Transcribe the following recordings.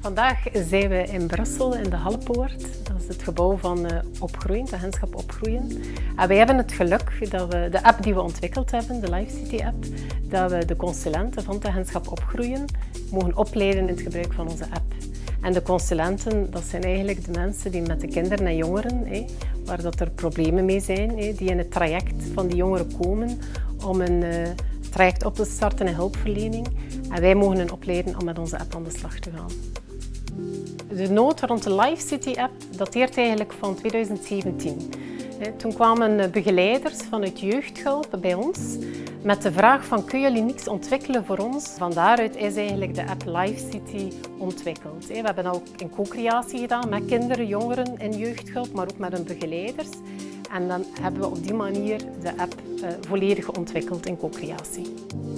Vandaag zijn we in Brussel in de Hallepoort. Dat is het gebouw van Opgroeien, het agentschap Opgroeien. En wij hebben het geluk dat we de app die we ontwikkeld hebben, de Life City app, dat we de consulenten van het agentschap Opgroeien mogen opleiden in het gebruik van onze app. En de consulenten, dat zijn eigenlijk de mensen die met de kinderen en jongeren, waar dat er problemen mee zijn, die in het traject van die jongeren komen om een traject op te starten in hulpverlening. En wij mogen hen opleiden om met onze app aan de slag te gaan. De nood rond de Life City app dateert eigenlijk van 2017. Toen kwamen begeleiders vanuit jeugdhulp bij ons met de vraag van kun jullie niks ontwikkelen voor ons? Van daaruit is eigenlijk de app Life City ontwikkeld. We hebben ook een co-creatie gedaan met kinderen, jongeren in jeugdhulp, maar ook met hun begeleiders. En dan hebben we op die manier de app volledig ontwikkeld in co-creatie.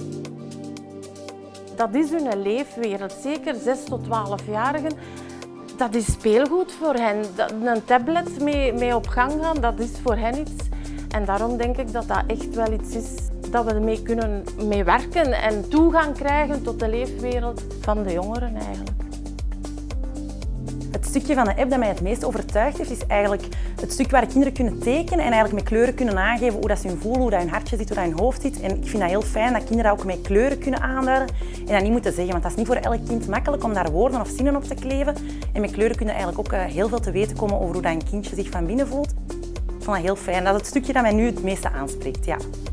Dat is hun leefwereld, zeker 6 tot 12-jarigen. Dat is speelgoed voor hen. Een tablet mee op gang gaan, dat is voor hen iets. En daarom denk ik dat dat echt wel iets is dat we mee kunnen werken en toegang krijgen tot de leefwereld van de jongeren eigenlijk. Het stukje van de app dat mij het meest overtuigd heeft, is eigenlijk het stuk waar kinderen kunnen tekenen en eigenlijk met kleuren kunnen aangeven hoe dat ze hun voelen, hoe dat hun hartje zit, hoe dat hun hoofd zit. En ik vind dat heel fijn dat kinderen ook met kleuren kunnen aanduiden en dat niet moeten zeggen, want dat is niet voor elk kind makkelijk om daar woorden of zinnen op te kleven. En met kleuren kunnen eigenlijk ook heel veel te weten komen over hoe dat een kindje zich van binnen voelt. Ik vond dat heel fijn. Dat is het stukje dat mij nu het meeste aanspreekt, ja.